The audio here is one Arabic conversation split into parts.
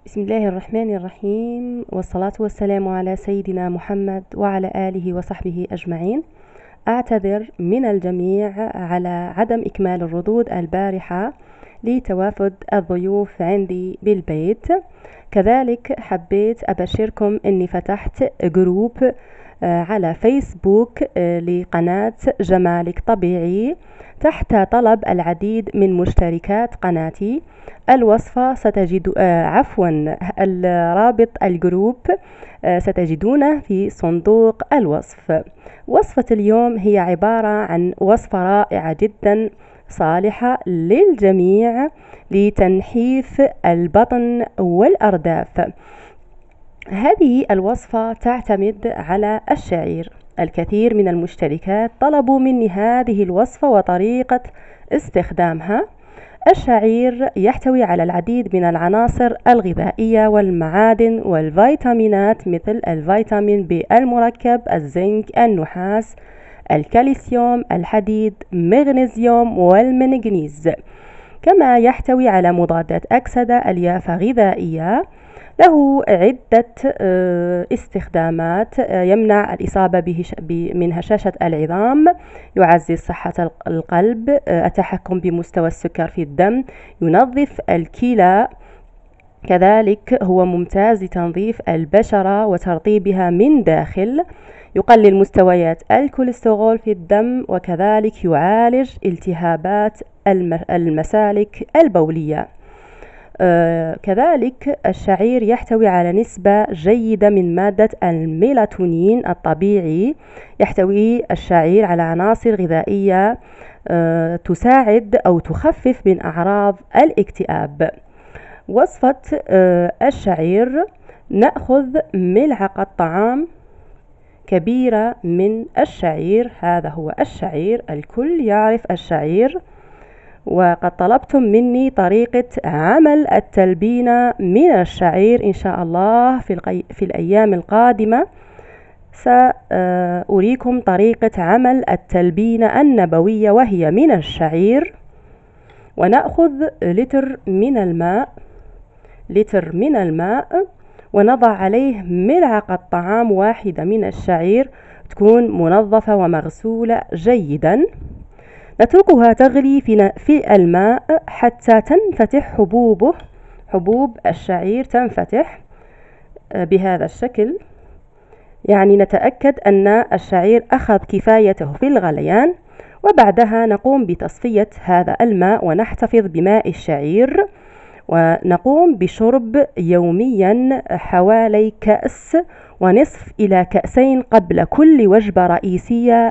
بسم الله الرحمن الرحيم، والصلاة والسلام على سيدنا محمد وعلى آله وصحبه أجمعين. أعتذر من الجميع على عدم إكمال الردود البارحة لتوافد الضيوف عندي بالبيت. كذلك حبيت أبشركم أني فتحت جروب على فيسبوك لقناة جمالك طبيعي تحت طلب العديد من مشتركات قناتي. الوصفة ستجد رابط الجروب ستجدونه في صندوق الوصف. وصفة اليوم هي عبارة عن وصفة رائعة جدا صالحة للجميع لتنحيف البطن والأرداف. هذه الوصفة تعتمد على الشعير. الكثير من المشتركات طلبوا مني هذه الوصفة وطريقة استخدامها. الشعير يحتوي على العديد من العناصر الغذائية والمعادن والفيتامينات مثل الفيتامين بي المركب، الزنك، النحاس، الكالسيوم، الحديد، مغنيسيوم والمنغنيز. كما يحتوي على مضادات أكسدة، ألياف غذائية. له عدة استخدامات: يمنع الإصابة من هشاشة العظام، يعزز صحة القلب، التحكم بمستوى السكر في الدم، ينظف الكلى. كذلك هو ممتاز لتنظيف البشرة وترطيبها من داخل، يقلل مستويات الكوليسترول في الدم، وكذلك يعالج التهابات المسالك البولية. كذلك الشعير يحتوي على نسبة جيدة من مادة الميلاتونين الطبيعي. يحتوي الشعير على عناصر غذائية تساعد أو تخفف من أعراض الاكتئاب. وصفة الشعير: نأخذ ملعقة طعام كبيرة من الشعير. هذا هو الشعير، الكل يعرف الشعير. وقد طلبتم مني طريقة عمل التلبينة من الشعير. إن شاء الله في الأيام القادمة سأريكم طريقة عمل التلبينة النبوية وهي من الشعير. ونأخذ لتر من الماء ونضع عليه ملعقة طعام واحدة من الشعير، تكون منظفة ومغسولة جيدا. نتركها تغلي في الماء حتى تنفتح حبوب الشعير تنفتح بهذا الشكل. يعني نتأكد أن الشعير أخذ كفايته في الغليان. وبعدها نقوم بتصفية هذا الماء ونحتفظ بماء الشعير، ونقوم بشرب يوميا حوالي كأس ونصف إلى كأسين قبل كل وجبة رئيسية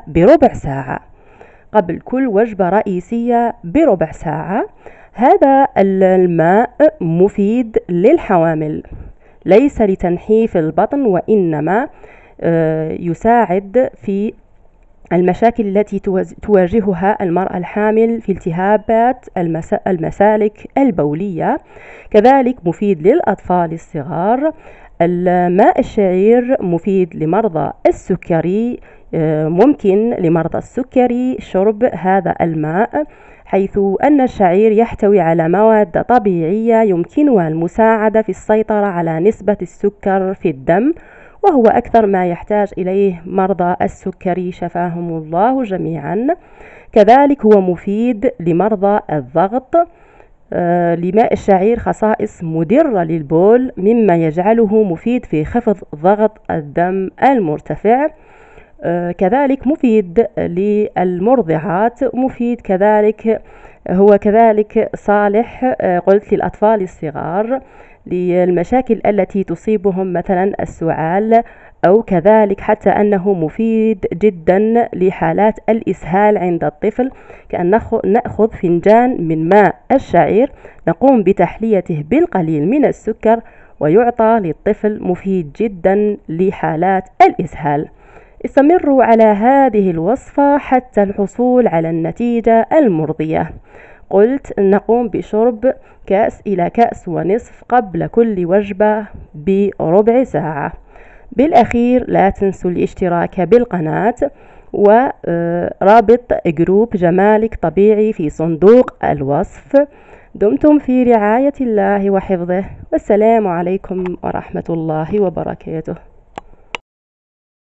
بربع ساعة. هذا الماء مفيد للحوامل، ليس لتنحيف البطن، وإنما يساعد في المشاكل التي تواجهها المرأة الحامل في التهابات المسالك البولية. كذلك مفيد للأطفال الصغار. الماء الشعير مفيد لمرضى السكري. ممكن لمرضى السكري شرب هذا الماء، حيث أن الشعير يحتوي على مواد طبيعية يمكنها المساعدة في السيطرة على نسبة السكر في الدم، وهو أكثر ما يحتاج إليه مرضى السكري شفاهم الله جميعا. كذلك هو مفيد لمرضى الضغط. لماء الشعير خصائص مدرة للبول، مما يجعله مفيد في خفض ضغط الدم المرتفع. كذلك مفيد للمرضعات، مفيد كذلك، هو كذلك صالح قلت للأطفال الصغار للمشاكل التي تصيبهم مثلا السعال، أو كذلك حتى أنه مفيد جدا لحالات الإسهال عند الطفل. كأن نأخذ فنجان من ماء الشعير، نقوم بتحليته بالقليل من السكر، ويعطى للطفل، مفيد جدا لحالات الإسهال. استمروا على هذه الوصفة حتى الحصول على النتيجة المرضية. قلت نقوم بشرب كأس إلى كأس ونصف قبل كل وجبة بربع ساعة. بالأخير لا تنسوا الاشتراك بالقناة ورابط جروب جمالك طبيعي في صندوق الوصف. دمتم في رعاية الله وحفظه، والسلام عليكم ورحمة الله وبركاته.